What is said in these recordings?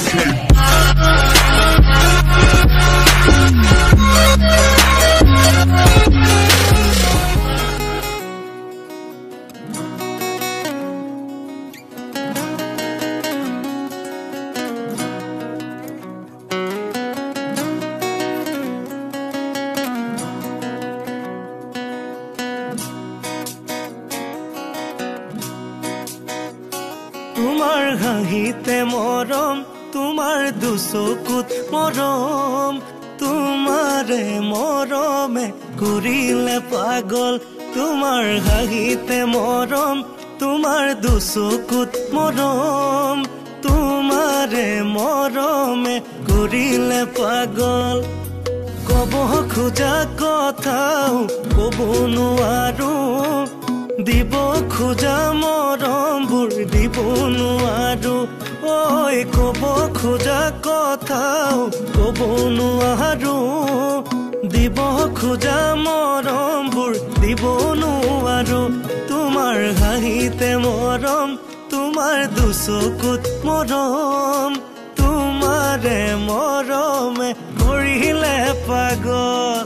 তোমাৰ হাঁহিতে মৰম তোমাৰ দুচকুত মৰম তোমাৰে মৰমে কৰিলে পাগল তোমাৰ হাঁহিতে মৰম তোমাৰ দুচকুত মৰম তোমাৰে মৰমে কৰিলে পাগল কব খোজা কথাও কব নোৱাৰো দিব খোজা মৰমবোৰ দিব নোৱাৰো ঐ কব খোজা কথাও কব নোৱাৰো দিব খোজা মৰমবোৰ দিব নোৱাৰো তোমাৰ হাঁহিতে মৰম তোমাৰ দুচকুত মৰম তোমাৰে মৰমে কৰিলে পাগল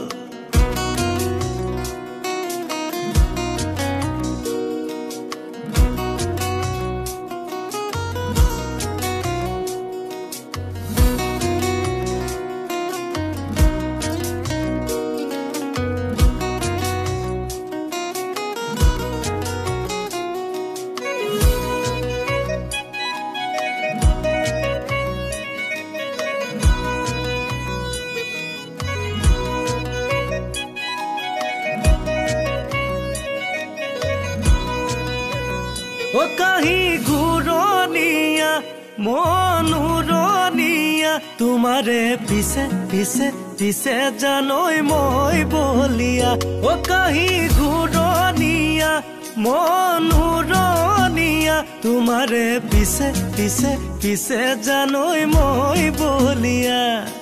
ओ कहीं घूरोनिया मनुरोनिया तुम्हारे पीछे पीछे पीछे जानोई मोई बोलिया ओ कहीं घूरोनिया मनुरोनिया तुम्हारे पीछे पीछे पीछे जानोई मोई बोलिया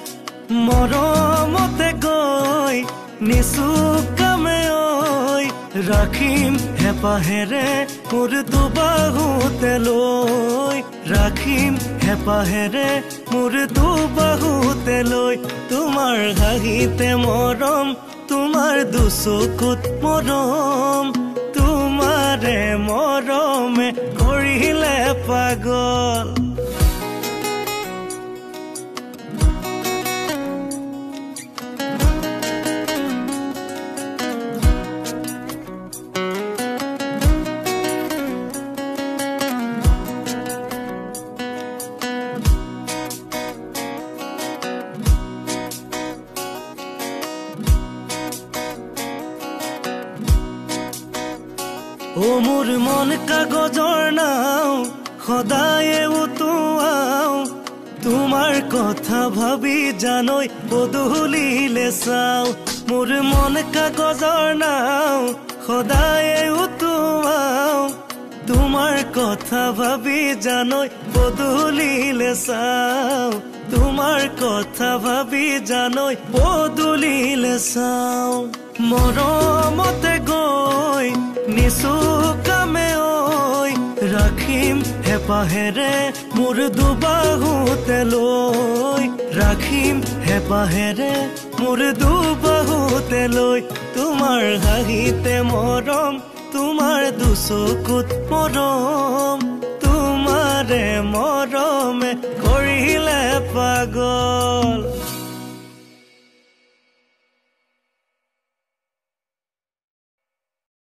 मरमते गई निसुकामे राखिम हेपाहेरे मोर दुबाहुते लई राखिम हेपाहेरे मोर दुबाहुते लई तुमार हाहिते मरम तुमार दुचकुत मरम तुमारे मरमे करिले पागल ओ मोर मन कागजर नाव सदाये उतुआओ तुमार कथा भाबी जानई पदुलिले चाओ मोर मन कागजर नाव सदाये उतुआओ तुमार कथा भाबी जानई पदुलिले चाओ तुमार कथा भाबी जानई पदुलिले चाओ मरमते गई निसुकामे राखिम हेपाहेरे मोर दुबाहुते लई राखिम हेपाहेरे मोर दुबाहुते लई तुमार हाहिते मरम तुमार दुचकुत मरम तुमारे मरमे करिले पागल